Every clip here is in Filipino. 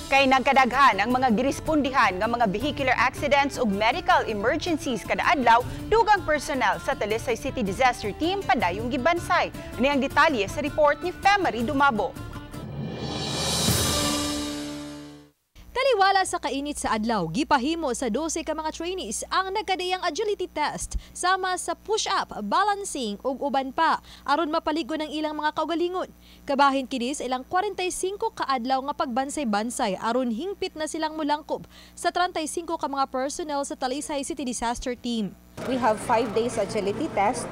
Kay nagkadaghan ang mga girespondihan nga mga vehicular accidents ug medical emergencies kada adlaw, dugang personnel sa Talisay City Disaster Team padayong gibansay. Ani ang detalye sa report ni Femery Dumabo. Taliwala sa kainit sa adlaw, gipahimo sa 12 ka mga trainees ang nagkadayang agility test sama sa push-up, balancing ug uban pa aron mapaligo ng ilang mga kaugalingon. Kabahin kini sa ilang 45 ka adlaw nga pagbansay-bansay aron hingpit na silang mulangkob sa 35 ka mga personnel sa Talisay City Disaster Team. We have 5 days agility test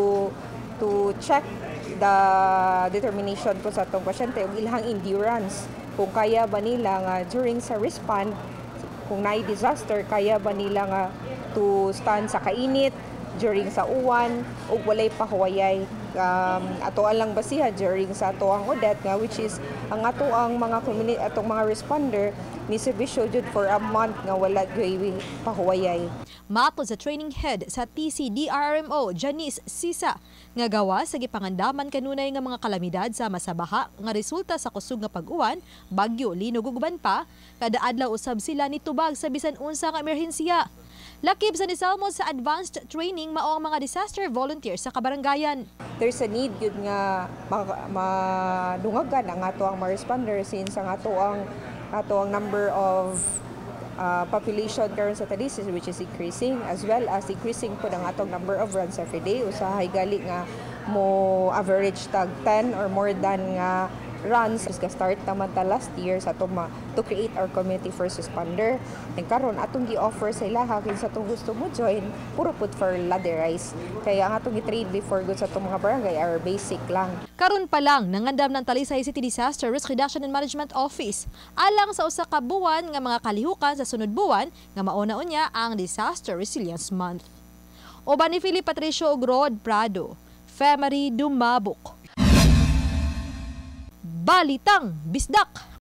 to check the determination po sa atong pasyente ug ilang endurance. Kung kaya ba nila nga during sa respond, kung naay disaster, kaya ba nila nga to stand sa kainit, during sa uwan, o walay pahuwayay. Atoan lang basiha during sa atoang udet nga which is ang atoang mga community, atong mga responder ni servisyo jud for a month nga wala gyud pahuwayay. Matod sa training head sa TCDRMO, Janice Sisa, nga gawa sa gipangandaman kanunay nga mga kalamidad sama sa baha nga resulta sa kusog nga pag-uwan, bagyo, linog ug uban pa, kada adlaw usab sila nitubag sa bisan unsa nga emerhensiya. Lakip sa nisalmo sa advanced training mao ang mga disaster volunteers sa kabarangayan. There's a need yun nga madungagan ang ato ang mga responders since ang ato ang number of population karon sa Talisay which is increasing as well as increasing po ang atong number of runs every day. Usahay gali nga mo average tag 10 or more than nga runs is start naman ta last year sa to create our community first responder. And karon atong gi-offer sa ilaha kinsa atong gusto mo join puro put for ladderized. Kaya ang atong i-train before good sa atong mga barangay are basic lang. Karon pa lang nangandam ng Talisay City Disaster Risk Reduction and Management Office alang sa usa ka buwan nga mga kalihukan sa sunod buwan nga mauna unya ang Disaster Resilience Month. Oban ni Philip Patricio ug Rod Prado, Femery Dumabok. Balitang Bisdak.